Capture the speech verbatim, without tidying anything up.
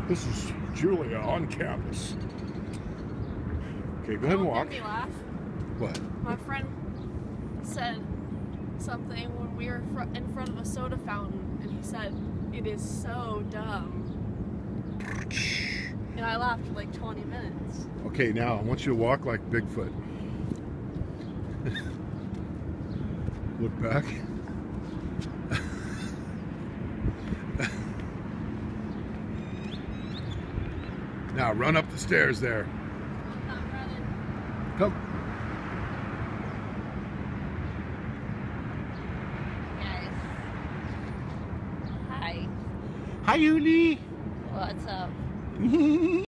This is Julia on campus. Okay, go ahead and walk. Don't make me laugh. What? My friend said something when we were fr in front of a soda fountain, and he said, "It is so dumb." And I laughed for like twenty minutes. Okay, now I want you to walk like Bigfoot. Look back. Now run up the stairs there. I'm not running. Come. Guys. Hi. Hi, Uli. What's up?